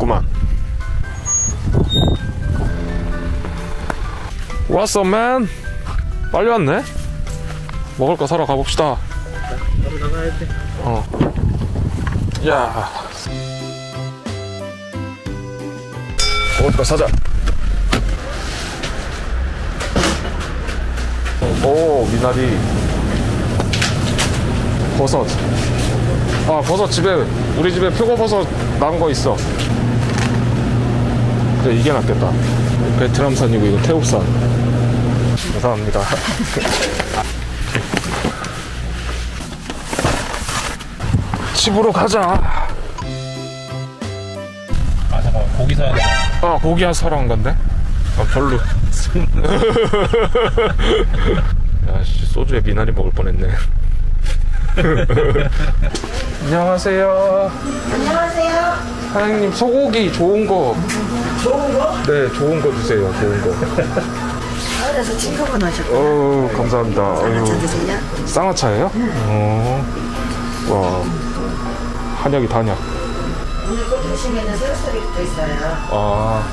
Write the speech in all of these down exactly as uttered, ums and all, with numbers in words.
있구만. 왔어, 맨. 빨리 왔네. 먹을 거 사러 가봅시다. 바로 나가야 돼. 어. 야. 먹을 거 사자. 오, 미나리. 버섯. 아, 버섯 집에, 우리 집에 표고버섯 난 거 있어. 그래, 이게 낫겠다. 베트남산이고 이거 태국산. 감사합니다. 집으로 가자. 아 잠깐만, 고기 사야 돼. 아, 고기 사러 간 건데? 아, 별로. 야씨, 소주에 미나리 먹을 뻔했네. 안녕하세요. 안녕하세요. 사장님, 소고기 좋은 거. 좋은 거? 네, 좋은 거 주세요. 좋은 거. 어려서 친구분 오셨구나. 어, 감사합니다. 쌍화차 드세요? 쌍화차예요? 어. 와, 한약이 단약. 오늘 꼭 드시면은 새우살이도 있어요. 아.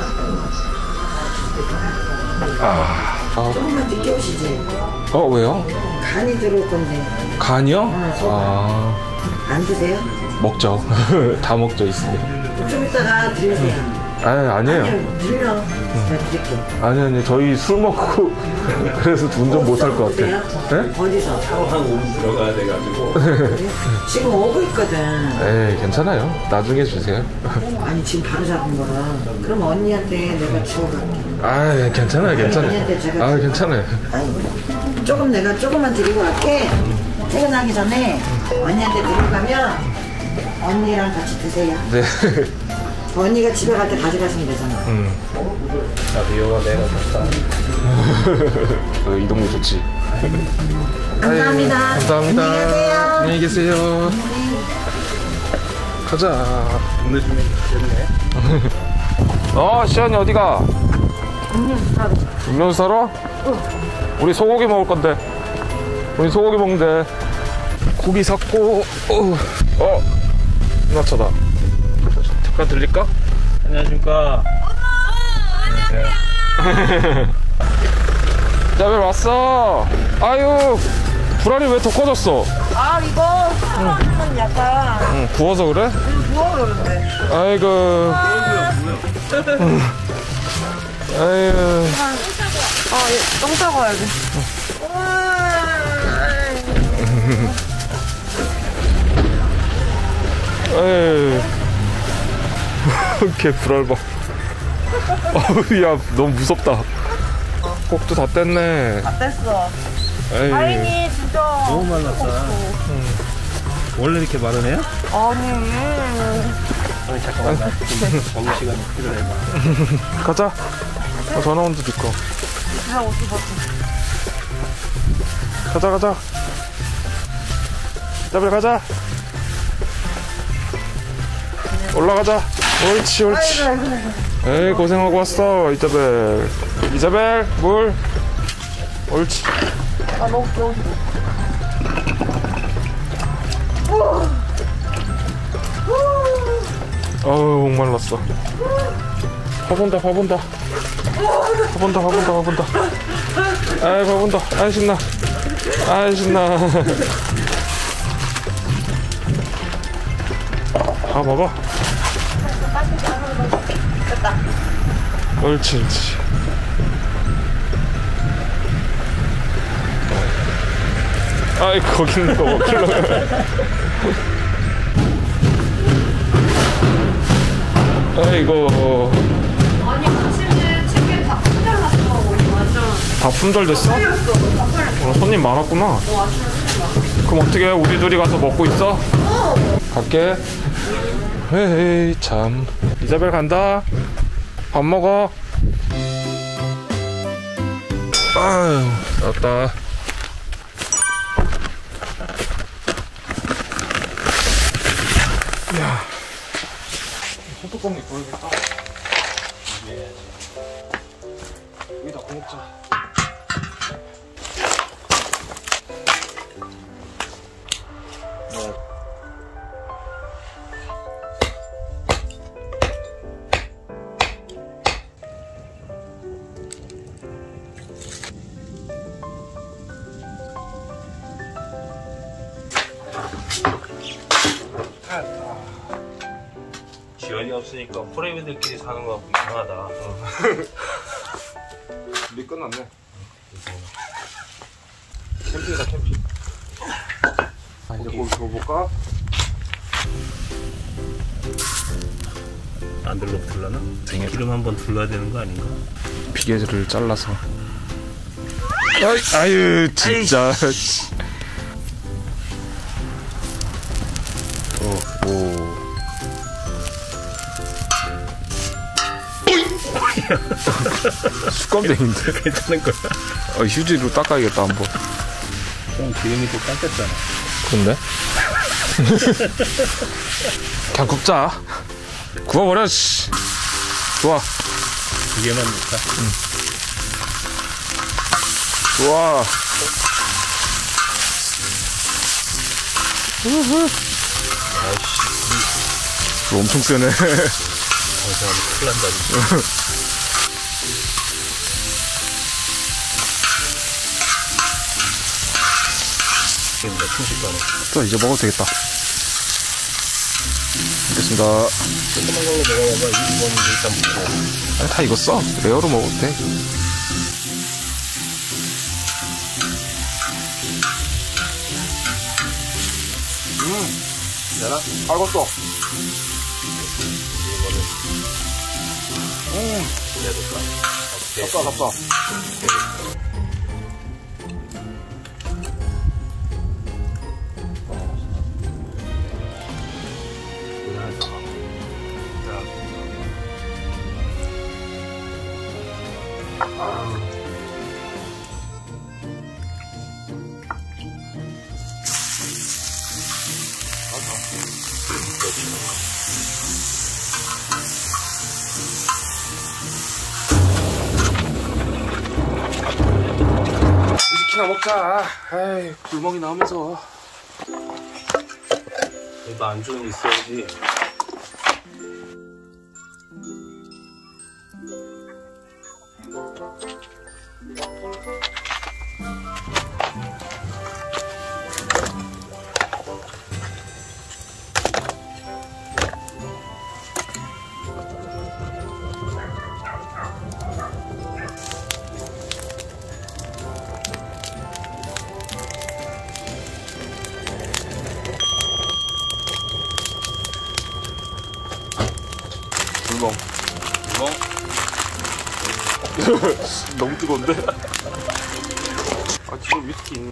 아. 아. 조금만 늦게 오시지. 어, 왜요? 간이 들어올 건데. 간이요? 어, 소금. 아. 안 드세요? 먹죠. 다 먹죠, 있으니. 좀 이따가 드리세요. 아, 아니에요. 아니요, 드리면 제가 드릴게요. 아니, 아니, 저희 술 먹고 그래서 운전 못 할 것 같아요. 네? 어디서? 한 오 분 들어가야 돼가지고. 지금 오고 있거든. 에이, 괜찮아요. 나중에 주세요. 아니, 지금 바로 잡은 거라. 그럼 언니한테 내가 주워 갈게. 아, 괜찮아요, 괜찮아요. 아, 괜찮아요. 아니, 조금 내가 조금만 드리고 갈게. 퇴근하기 전에 언니한테 들어가면 언니랑 같이 드세요. 네. 언니가 집에 갈 때 가져가시면 되잖아. 음. 자, 미호가 내가 줬다. 어, 이 동네 좋지. 감사합니다. 아유, 감사합니다. 안녕히 계세요. 안녕히 계세요. 가자. 오늘 좀 됐네. 어, 시안이 어디가? 음료수 사러. 음료수 사러? 응. 우리 소고기 먹을 건데. 우리 소고기 먹는데. 고기 샀고. 어, 어, 나차다. 잠깐 들릴까? 안녕하십니까. 안녕하세요. 야, 왜 왔어? 아유, 불알이 왜 더 꺼졌어? 아, 이거 응. 약간 응, 구워서 그래? 부어 그러는데. 아이고. 응. 아유. 아, 얘 똥 싸고 와야 돼. 에이. 걔 불알 봐. 어우, 야, 너무 무섭다. 꼭도 다 뗐네. 다 뗐어. 에이. 다행히 진짜. 너무 말랐다. 응. 원래 이렇게 마르네요? 아니. 아니 잠깐만, 나 좀 먹을 시간이 필요해봐. 가자. 어, 전화 온도 니꺼. 그냥 옷 입었어. 가자, 가자. 이자벨 가자. 올라가자. 옳지, 옳지. 아이고, 아이고, 아이고. 에이, 고생하고 왔어, 이자벨. 이자벨, 물. 옳지. 아, 너무 귀여워. 어우, 목말랐어. 화본다, 화본다. 화본다, 화본다, 화본다. 아이, 화본다. 아이, 신나. 아이, 신나. 다 먹어. 됐다. 옳지, 옳지. 아이, 거기는 또 먹히려고. 아이고. 아니 아침에 집게 다 품절났어. 완전 다 품절됐어? 어, 손님 많았구나. 그럼 어떻게 해? 우리 둘이 가서 먹고 있어? 갈게. 에이, 참. 이자벨 간다. 밥 먹어. 아유, 나왔다. 야, 소뚜껑이 보여야겠다. 여기다 구먹자. 연이 없으니까 프레이들끼리 사는 거 같고 이상하다. 어. 우리 끝났네. 캠핑이다 캠핑. 아, 이제 고기 구워볼까? 안 들러 들라나? 기름 한번 둘러야 되는 거 아닌가? 비계를 잘라서. 아이, 아유 진짜. 오, 오. 수감쟁인데. 괜찮은 거야? 어, 휴지로 닦아야겠다 한번. 형 기름이 또 깎였잖아. 그런데? 그냥 굽자. 구워버려. 씨. 좋아. 두 개만 넣자. 응. 좋아. 아이씨. 불 엄청 세네. 방생하면 큰일 난다 진짜. 순식간에. 자, 이제 먹어도 되겠다. 알겠습니다. 조그만 걸로 먹어봐봐. 이거는 일단 먹고. 아니, 다 익었어. 레어로 먹어도 돼. 음, 되나? 아, 익었어. 이거를 음, 내볼까? 잡다, 잡다. 치킨이나 먹자. 에이, 굴먹이 나오면서. 그래도 안주는 있어야지. 굴멍. 뭐? 너무 뜨거운데? 아, 지금 위스키 있네.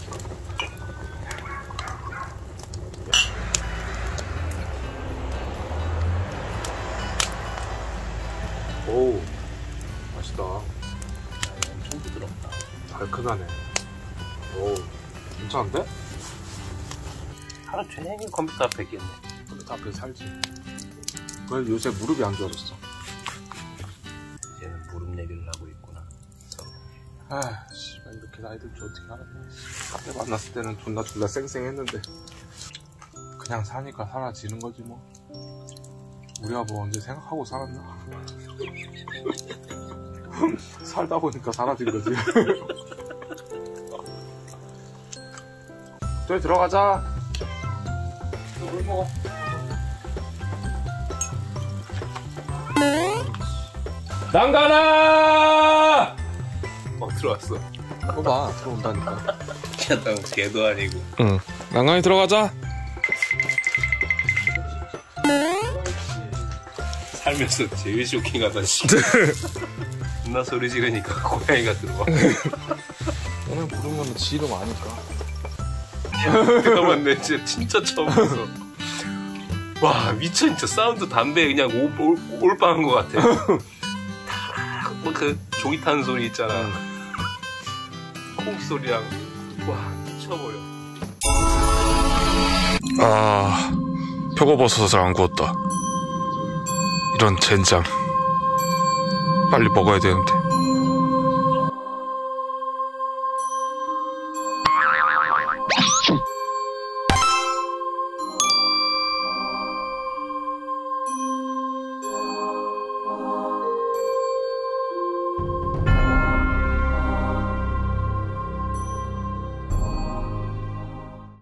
오, 맛있다. 엄청 부드럽다. 달큰하네. 오, 괜찮은데? 하루 종일 컴퓨터 앞에 있겠네. 컴퓨터 앞에 살지. 그래, 요새 무릎이 안 좋아졌어. 이제는 무릎 얘기를 하고 있구나. 아, 씨발, 이렇게 나이 들지 어떻게 알았냐. 그때 만났을 때는 존나 졸라 쌩쌩했는데. 그냥 사니까 사라지는 거지, 뭐. 우리 아버 언제 생각하고 살았나? 살다 보니까 사라진 거지. 저기 들어가자. 물 먹어. 난가나! 막 들어왔어. 봐봐, 들어온다니까. 그냥 개도 아니고. 응. 난간히 들어가자. 살면서 제일 쇼킹하다, 씨. 존나 소리 지르니까 고양이가 들어와. 오늘 부르면 지 이름 아니까. 잠깐만, 내 진짜, 진짜 처음 봤어. 와, 미쳐, 진짜. 사운드 담배 그냥 올, 올, 올빵한 것 같아. 뭐 그 종이 타는 소리 있잖아. 콩 소리랑. 와, 미쳐버려. 아, 표고버섯을 안 구웠다. 이런 젠장. 빨리 먹어야 되는데.